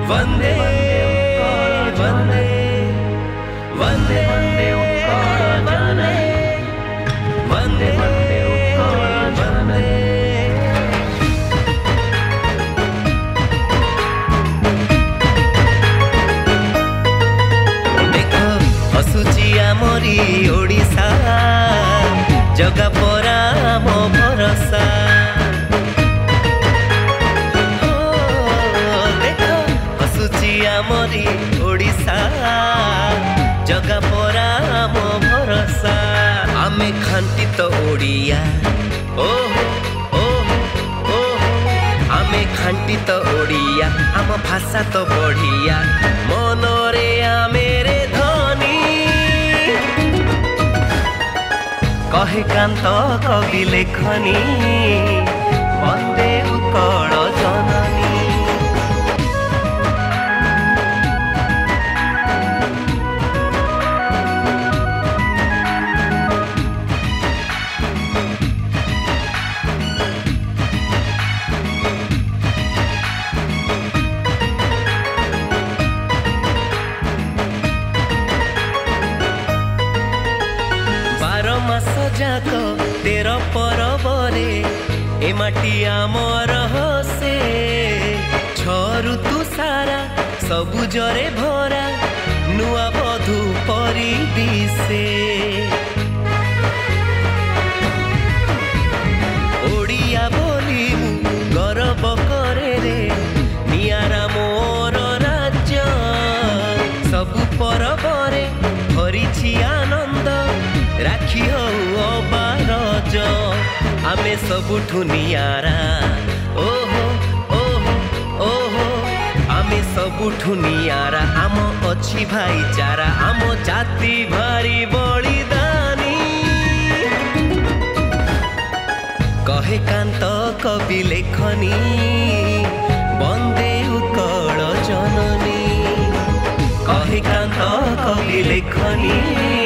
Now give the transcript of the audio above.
वंदे वंदे वंदे वंदे वंदे वंदे वंदे। देखो हसुची आमरी ओडिशा जगा परा मो भरोसा। आमरी ओडिशा जगा परा मो भरोसा। आमे खांती तो ओडिया ओहो ओहो ओहो। आमे खांती तो ओडिया आम भाषा तो बढ़िया मनरे आमेरे धनी। कहे कांत कवि लेखनी वंदे उत्कल जननी। मास जाक 13 परबरे ए माटी आमर हसे। 6 ऋतु सारा सबुजरे भरा नुआ बधू परी दिसे। ओडिया बोली मु गर्व करे रे नियारा मोर राज्य। सबु परबरे भरिछि आनंद राखी हो अबारज। आमे सबुठु नियारा ओहो ओहो ओहो। आमे सबुठु नियारा आम अछि भाईचारा आम जाति भारी बलिदानी। कहे कांत कवि लेखनी वंदे उत्कल जननी। कहे कांत कवि लेखनी